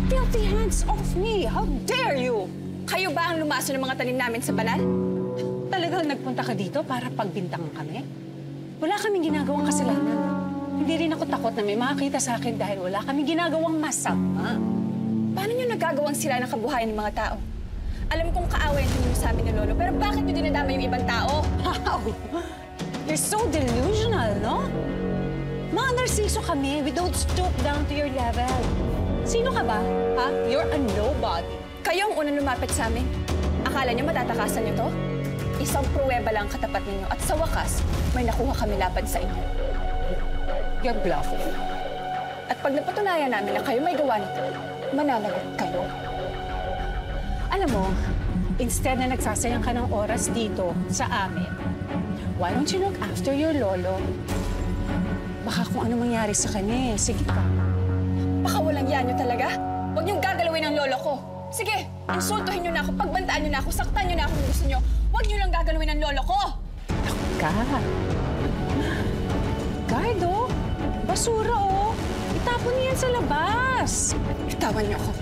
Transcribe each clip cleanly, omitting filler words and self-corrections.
Filthy hands off me! How dare you! Kayo ba ang lumaso ng mga tanim namin sa banal? Talagang nagpunta ka dito para pagbintangan kami? Wala kaming ginagawang kasalanan. Hindi rin ako takot na may makakita sa akin dahil wala kaming ginagawang masama. Paano nyo nagagawang sila ng kabuhayan ng mga tao? Alam kong kaawayan niyo sa amin ni Lolo, pero bakit nyo dinadama yung ibang tao? Wow! You're so delusional, no? Mga narsiso kami. We don't stoop down to your level. Sino ka ba? Ha? You're a nobody. Kayo ang unang lumapit sa amin. Akala nyo matatakasan nyo to? Isang pruweba lang katapat ninyo at sa wakas, may nakuha kami lapad sa inyo. You're bluffing. At pag napatunayan namin na kayo may gawa nito, mananagot kayo. Alam mo, instead na nagsasayang ka ng oras dito sa amin, why don't you look after your lolo? Baka kung ano mangyari sa kanya eh. Sige ka. Baka walang yan nyo talaga. Huwag niyong gagalawin ang lolo ko. Sige, insultuhin niyo na ako, pagbantaan niyo na ako, saktan niyo na ako kung gusto niyo. Huwag niyo lang gagalawin ang lolo ko! Ka. Guard, oh. Basura, oh. Itapon niyo yan sa labas. Itawan niyo ako.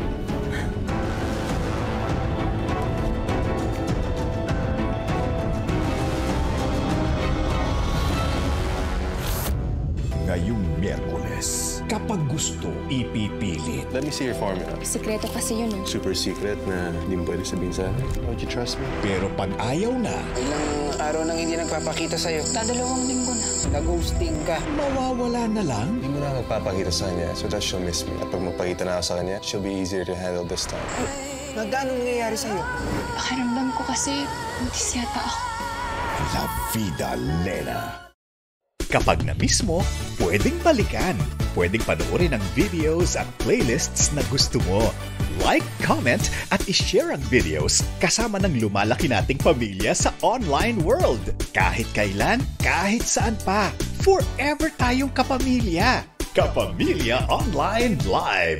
Ngayong Miyerkules, kapag gusto, ipipilit. Let me see your formula. Sikreto kasi yun eh. Super secret na hindi mo pwede sabihin sa akin. Would you trust me? Pero pag ayaw na, Ilang araw nang hindi nagpapakita sa'yo. Dadalawang linggo na. Nag-ghosting ka. mawawala na lang. Hindi mo na magpapakita sa kanya, so that she'll miss me. At pag magpakita na ako sa kanya, she'll be easier to handle this time. Nagano nangyayari sa'yo? Pakiramdam ko kasi buntis yata ako. La Vida Lena. Kapag na-miss mo, pwedeng balikan. Pwedeng panoorin ang videos at playlists na gusto mo. Like, comment, at ishare ang videos kasama ng lumalaki nating pamilya sa online world. Kahit kailan, kahit saan pa. Forever tayong kapamilya. Kapamilya Online Live.